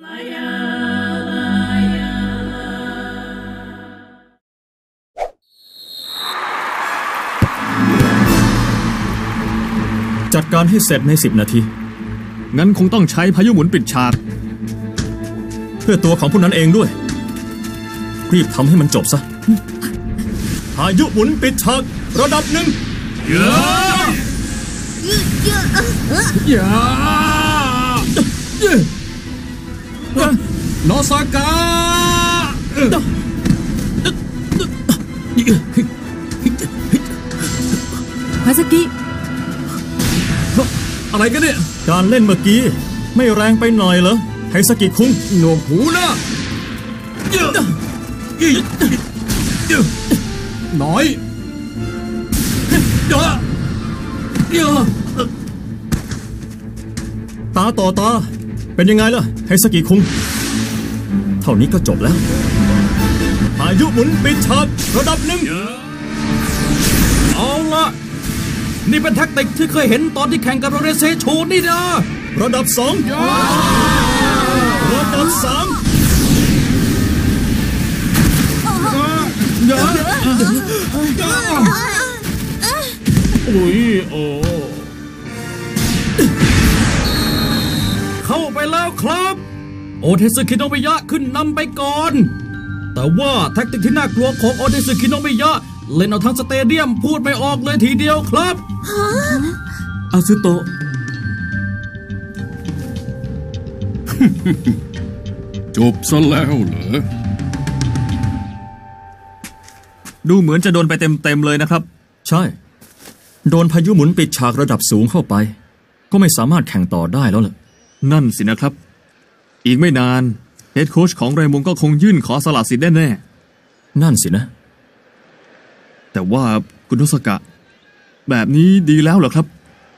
จัดการให้เสร็จใน10 นาทีงั้นคงต้องใช้พายุหมุนปิดฉากเพื่อตัวของผู้นั้นเองด้วยรีบทำให้มันจบซะพายุหมุนปิดฉากระดับ1 โนซากะฮาซากิอะไรกันเนี่ยการเล่นเมื่อกี้ไม่แรงไปหน่อยเหรอไฮซากิคุงหนวกหูนะน้อยตาต่อตาเป็นยังไงล่ะไฮซากิคุงเท่านี้ก็จบแล้วพายุหมุนปิดฉากระดับ1 เอาละนี่เป็นแท็กติกที่เคยเห็นตอนที่แข่งกับโรเรเซโชนี่นะระดับ2ระดับ3 เข้าไปแล้วครับโอเทสึคิโนมิยะขึ้นนำไปก่อนแต่ว่าแท็กติกที่น่ากลัวของโอเทสึคิโนมิยะเล่นเอาทั้งสเตเดียมพูดไม่ออกเลยทีเดียวครับอาซึโตะจบซะแล้วเหรอดูเหมือนจะโดนไปเต็มเลยนะครับใช่โดนพายุหมุนปิดฉากระดับสูงเข้าไปก็ไม่สามารถแข่งต่อได้แล้วล่ะนั่นสินะครับอีกไม่นานเฮดโค้ชของไรมงก็คงยื่นขอสละสิทธิ์แน่ๆนั่นสินะแต่ว่าคุณโนซากะแบบนี้ดีแล้วเหรอครับ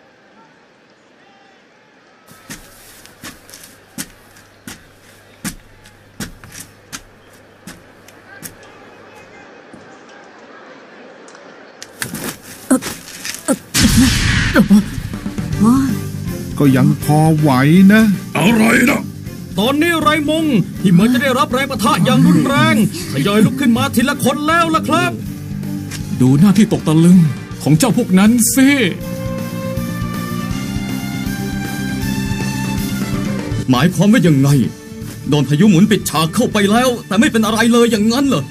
ก็ยังพอไหวนะอะไรนะตอนนี้ไรมงที่เหมือนจะได้รับแรงปะทะอย่างรุนแรงทยอยลุกขึ้นมาทีละคนแล้วล่ะครับดูหน้าที่ตกตะลึงของเจ้าพวกนั้นสิหมายความว่ายังไงโดนพายุหมุนปิดฉากเข้าไปแล้วแต่ไม่เป็นอะไรเลยอย่างนั้นเหรอ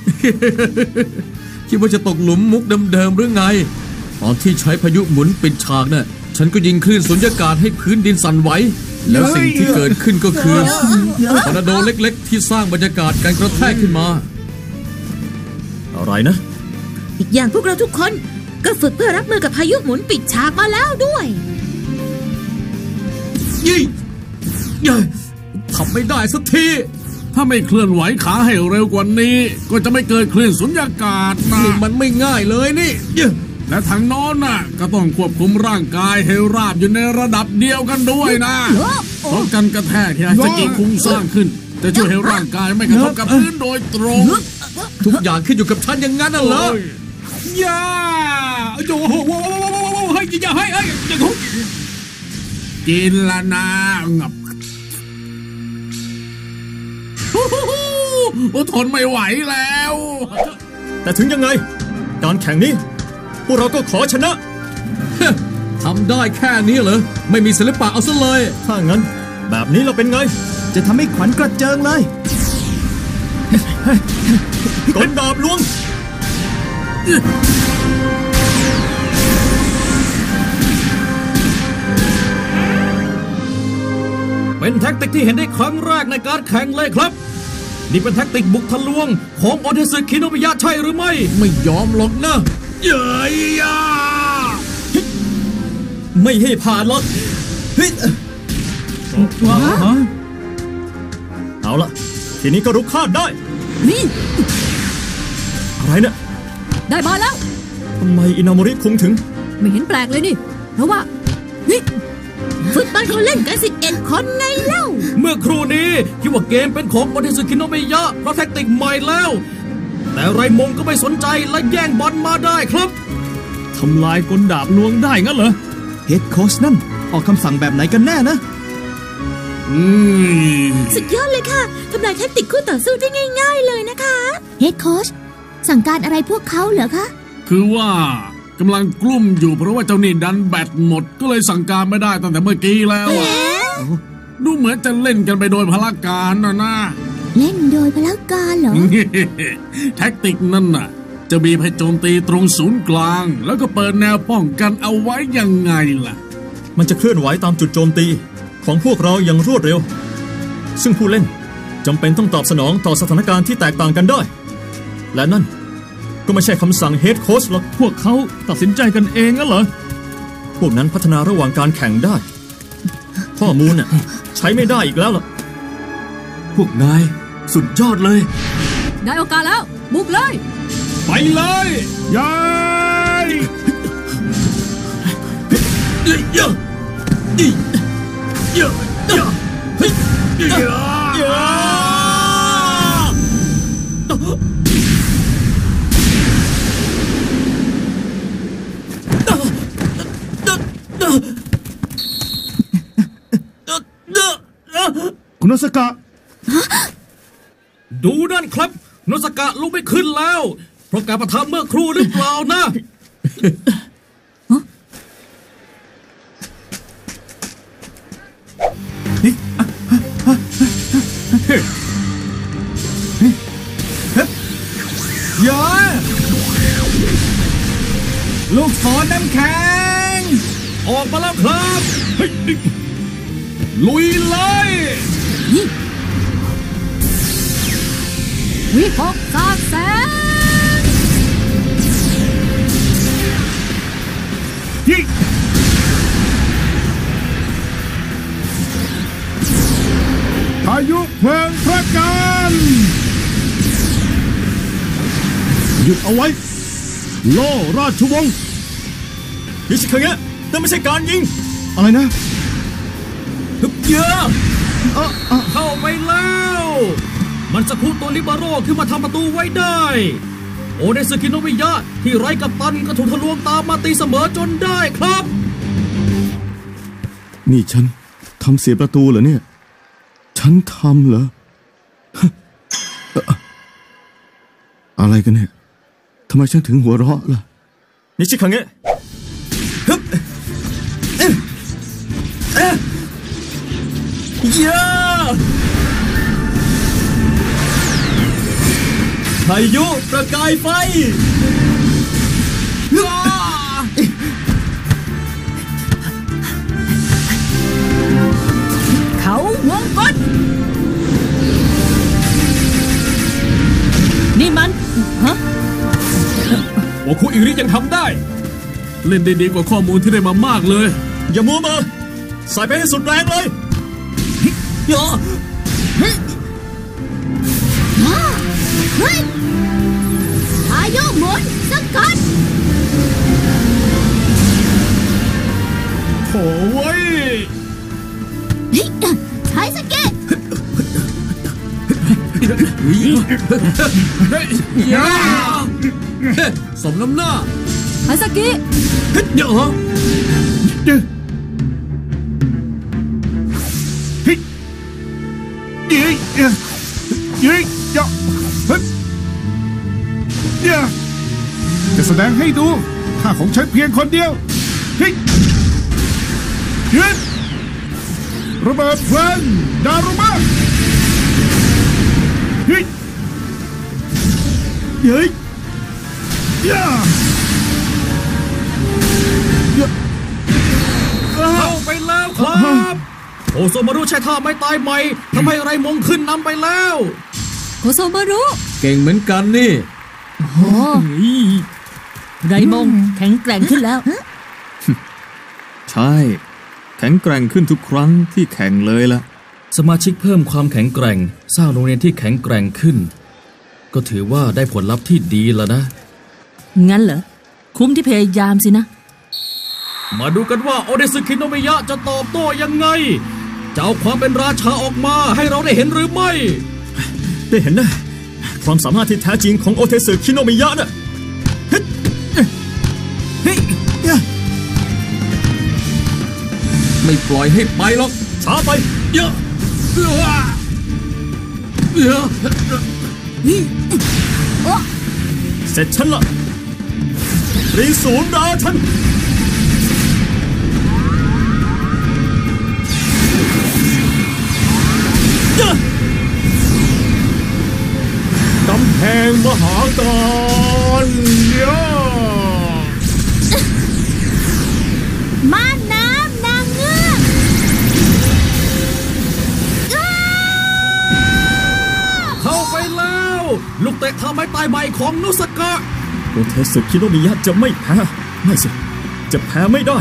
คิดว่าจะตกหลุมมุกเดิมๆหรือไงตอนที่ใช้พายุหมุนปิดฉากน่ะฉันก็ยิงคลื่นสุญญากาศให้พื้นดินสั่นไหวแล้วสิ่งที่เกิดขึ้นก็คือทอร์นาโดเล็กๆที่สร้างบรรยากาศการกระแทกขึ้นมาอะไรนะอีกอย่างพวกเราทุกคนก็ฝึกเพื่อรับมือกับพายุหมุนปิดฉากมาแล้วด้วยทำไม่ได้สักทีถ้าไม่เคลื่อนไหวขาให้เร็วกว่านี้ก็จะไม่เกิดคลื่นสุญญากาศนะมันไม่ง่ายเลยนี่และทางโน้นน่ะก็ต้องควบคุมร่างกายให้ราบอยู่ในระดับเดียวกันด้วยนะเพราะการกระแทกที่ไฮซากิคุงสร้างขึ้นจะช่วยให้ร่างกายไม่กระทบกับพื้นโดยตรงทุกอย่างขึ้นอยู่กับฉันอย่างนั้นน่ะเหรอย่าโอ้โหให้อย่าให้กินละนะงับทนไม่ไหวแล้วแต่ถึงยังไงการแข่งนี้พวกเราก็ขอชนะทำได้แค่นี้เหรอไม่มีศิลปะเอาซะเลยถ้างั้นแบบนี้เราเป็นไงจะทำให้ขวัญกระเจิงเลยกลดาบลวงเป็นแท็กติกที่เห็นได้ครั้งแรกในการแข่งเลยครับนี่เป็นแท็กติกบุกทะลวงของโอเทสึคิโนมิยะใช่หรือไม่ยอมหรอกนะไม่ให้ผ่านหรอกเอาล่ะทีนี้ก็รุกคาดได้นี่อะไรเนี่ยได้มาแล้วทำไมอินาโมริคุงถึงไม่เห็นแปลกเลยนี่เพราะว่านี่ฟุตบอลเขาเล่นกัน11 คนไงเล่าเมื่อครู่นี้คิดว่าเกมเป็นของโอเทสึคิโนมิยะเพราะแท็กติกใหม่แล้วแต่ไรมงก็ไม่สนใจและแย่งบอลมาได้ครับทำลายกลดาบลวงได้งั้นเหรอเฮดโค้ชนั่นออกคำสั่งแบบไหนกันแน่นะสุดยอดเลยค่ะทำลายแทคติกคู่ต่อสู้ได้ง่ายๆเลยนะคะเฮดโค้ชสั่งการอะไรพวกเขาเหรอคะคือว่ากำลังกลุ้มอยู่เพราะว่าเจ้านี่ดันแบตหมดก็เลยสั่งการไม่ได้ตั้งแต่เมื่อกี้แล้วอะดูเหมือนจะเล่นกันไปโดยพละการนะเล่นโดยพละการเหรอแท็กติกนั่นน่ะจะบีบให้โจมตีตรงศูนย์กลางแล้วก็เปิดแนวป้องกันเอาไว้ยังไงล่ะมันจะเคลื่อนไหวตามจุดโจมตีของพวกเราอย่างรวดเร็วซึ่งผู้เล่นจำเป็นต้องตอบสนองต่อสถานการณ์ที่แตกต่างกันได้และนั่นก็ไม่ใช่คำสั่งเฮดโค้ชหรอกพวกเขาตัดสินใจกันเองงั้นเหรอพวกนั้นพัฒนาระหว่างการแข่งได้ข้อมูลน่ะใช้ไม่ได้อีกแล้วล่ะพวกนายสุดยอดเลยได้โอกาสแล้วบุกเลยไปเลยย้ายคุณนสกะดูนั่นครับนสกะลุกไม่ขึ้นแล้วเพราะการประทะเมื่อครู่หรือเปล่านะอย่าลูกศรน้ำแข็งออกมาแล้วครับลุยเลยวิหกซากแสงยิงพายุเพลิงพระกันหยุดเอาไว้โล่ราชวงศ์นิชิคังเงะนั่นไม่ใช่การยิงอะไรนะเยอะเข้าไปแล้วมันสะคุตัวลิบาโร่ขึ้นมาทำประตูไว้ได้โอเดสึคิโนมิยะที่ไร้กัปตันก็ถูกทะลวงตามมาตีเสมอจนได้ครับนี่ฉันทำเสียประตูเหรอเนี่ยฉันทำเหรออะไรกันเนี่ยทำไมฉันถึงหัวเราะล่ะนิชิคังเงะพายุประกายไฟเขาวงกตนี่มันฮะโอคุอิริยังทำได้เล่นได้ดีกว่าข้อมูลที่ได้มามากเลยอย่ามัวมาใส่ไปให้สุดแรงเลยพายุหมุนสกัดโอ้ยใช้สเก็ตสมน้ำหน้าใช้สกิเดี๋ยวจะแสดงให้ดูข้าของฉันเพียงคนเดียวยืนระเบิดเพลิงดารุมะเฮ้ยเข้าไปแล้วครับโอโซมารุใช้ท่าไม่ตายใหม่ทำให้ไรมงขึ้นนำไปแล้วโอโซมารุเก่งเหมือนกันนี่โอ้ไรมงแข็งแกร่งขึ้นแล้วใช่แข็งแกร่งขึ้นทุกครั้งที่แข่งเลยล่ะสมาชิกเพิ่มความแข็งแกร่งสร้างโรงเรียนที่แข็งแกร่งขึ้นก็ถือว่าได้ผลลัพธ์ที่ดีแล้วนะงั้นเหรอคุ้มที่พยายามสินะมาดูกันว่าโอเดสึคิโนมิยะจะตอบโต้ยังไงจะเอาความเป็นราชาออกมาให้เราได้เห็นหรือไม่ได้เห็นนะความสามารถที่แท้จริงของโอเดสึคิโนมิยะน่ะไม่ปล่อยให้ไปหรอกช้าไปเยอะเสร็จฉันละรีศูนย์ราชันกำแพงมหาการม่านน้ำนางเงือกเข้าไปแล้วลูกเตะท่าไม้ตายใหม่ของนุสกะโอเทสึคิโนมิยะจะไม่แพ้ไม่สิจะแพ้ไม่ได้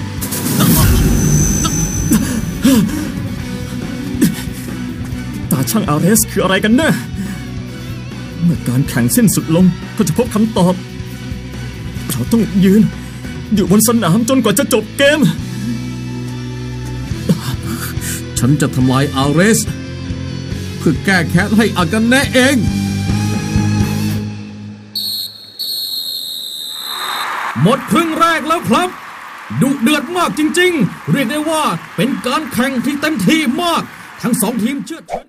ตาช่างอาเรสคืออะไรกันแน่เมื่อการแข่งสิ้นสุดลงก็จะพบคำตอบเราต้องยืนอยู่บนสนามจนกว่าจะจบเกมฉันจะทำลายอาเรสเพื่อแก้แค้นให้อากาเนะเองหมดครึ่งแรกแล้วครับดุเดือดมากจริงๆเรียกได้ว่าเป็นการแข่งที่เต็มที่มากทั้งสองทีมเชื่อ